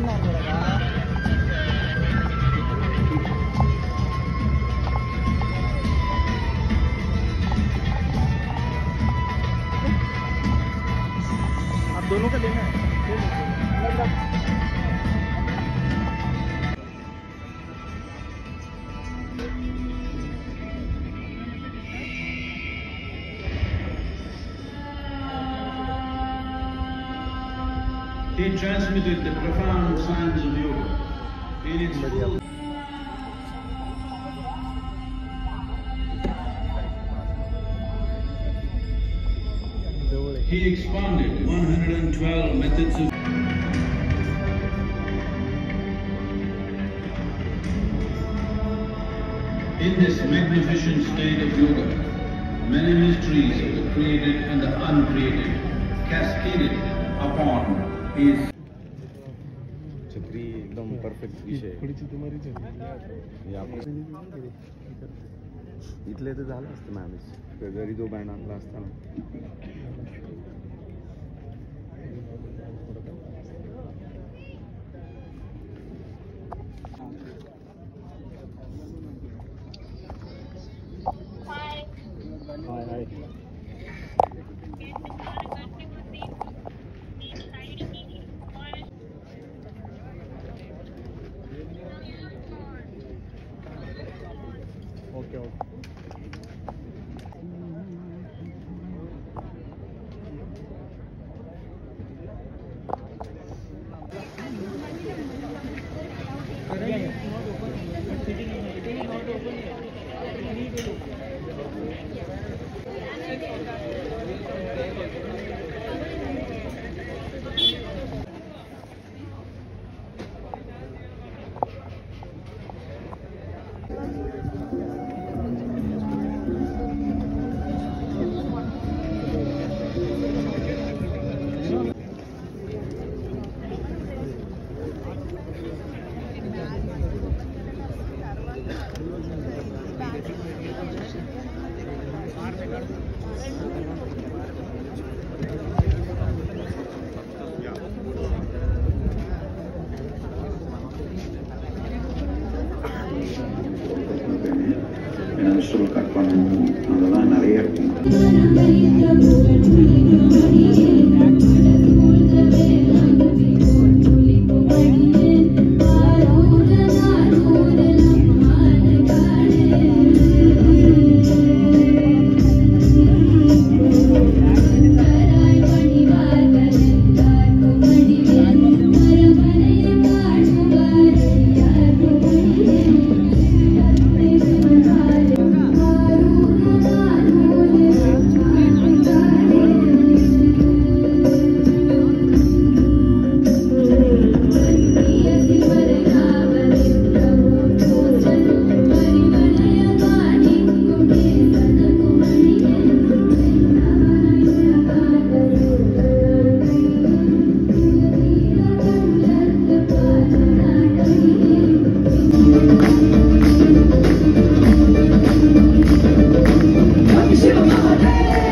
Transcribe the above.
आप दोनों का लेना है। He transmitted the profound science of yoga in its full. He expounded 112 methods of in this magnificent state of yoga, many mysteries of the created and the uncreated cascaded upon his छतरी एकदम perfect विषय इथले तर झालं असतं manage जरी तो band आणला असता ना ओके ओके அதெல்லாம் நிறைய Shiva,